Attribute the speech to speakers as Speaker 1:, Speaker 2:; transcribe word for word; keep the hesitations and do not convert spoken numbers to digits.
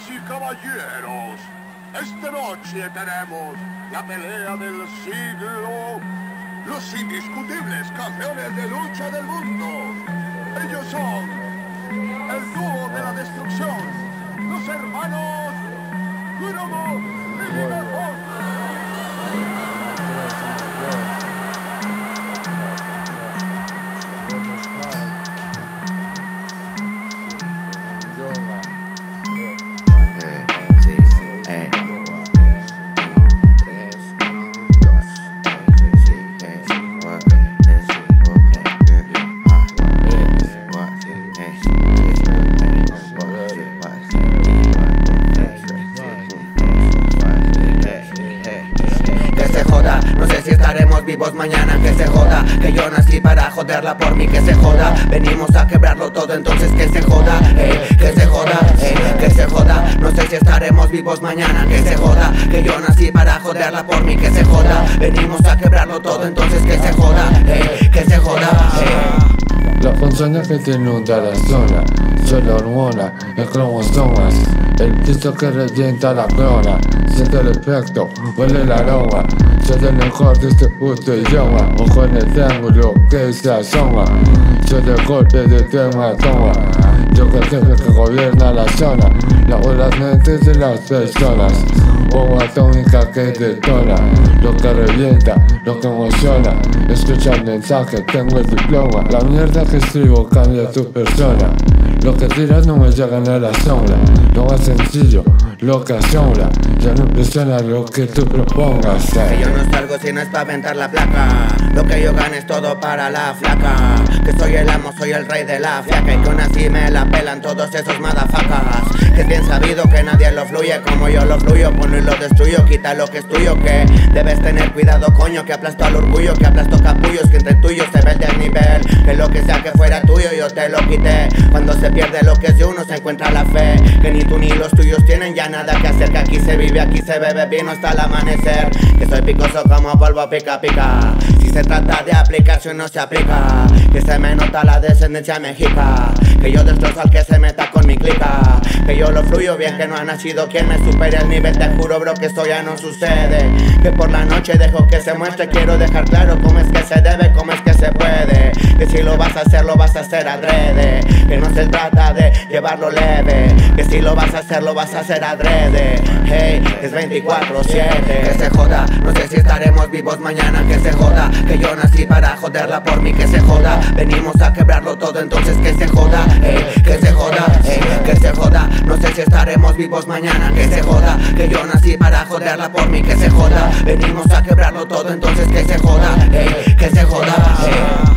Speaker 1: y caballeros, esta noche tenemos la pelea del siglo, los indiscutibles campeones de lucha del mundo. Ellos son el dúo de la destrucción, los hermanos Kuromo y Limefon.
Speaker 2: No sé si estaremos vivos mañana, que se joda. Que yo nací para joderla, por mí que se joda. Venimos a quebrarlo todo, entonces que se joda, ey, que se joda, ey, que se joda. No sé si estaremos vivos mañana, que se joda. Que yo nací para joderla, por mí que se joda. Venimos a quebrarlo todo, entonces que se joda, ey, que se joda, ey.
Speaker 3: La ponzoña que te inunda la zona, solo hormona, el cromosomas, el piso que revienta la clona. Siente el efecto, huele el aroma, soy el mejor de este puto idioma. Ojo en el triángulo que se asoma, soy el golpe de tu hematoma. Yo que el jefe que gobierna la zona, lavo las mentes de las personas. Bomba atómica que detona, lo que revienta, lo que emociona. Escucha el mensaje, tengo el diploma. La mierda que escribo cambia tu persona. Lo que tiras no me llega a la sombra. Lo más sencillo, lo que asombra. Ya no impresiona lo que tú propongas, eh.
Speaker 2: Que yo no salgo si no es pa' aventar la placa. Lo que yo gane es todo para la flaca. Que soy el amo, soy el rey de la fiaca. Y que aún así me la pelan todos esos madafacas. Que es bien sabido que nadie lo fluye como yo lo fluyo. Ponlo y lo destruyo, quita lo que es tuyo. Que debes tener cuidado, coño, que aplasto al orgullo. Que aplasto capullos, que entre tuyos se ve el desnivel. Que lo que sea que fuera tuyo yo te lo quité. Cuando se pierde lo que es de uno se encuentra la fe. Que ni tú ni los tuyos tienen ya nada que hacer. Que aquí se vive, aquí se bebe vino hasta el amanecer. Que soy picoso como polvo pica pica. Si se trata de aplicación no se aplica. Que se me nota la descendencia mexica. Que yo destrozo al que se meta con mi clica. Que yo lo fluyo bien, que no ha nacido quien me supere el nivel. Te juro bro que esto ya no sucede. Que por la noche dejo que se muestre. Quiero dejar claro cómo es que se debe, cómo es que se puede. Que si lo vas a hacer, lo vas a hacer adrede. Que no se trata de llevarlo leve. Que si lo vas a hacer, lo vas a hacer adrede. Hey, es veinticuatro siete. Que se joda, no sé si estaremos vivos mañana, que se joda. Que yo nací para joderla, por mí que se joda. Venimos a quebrarlo todo, entonces que se joda, hey, que se joda, hey, que se joda. No sé si estaremos vivos mañana, que se joda. Que yo nací para joderla, por mí que se joda. Venimos a quebrarlo todo, entonces que se joda, hey, que se joda, hey.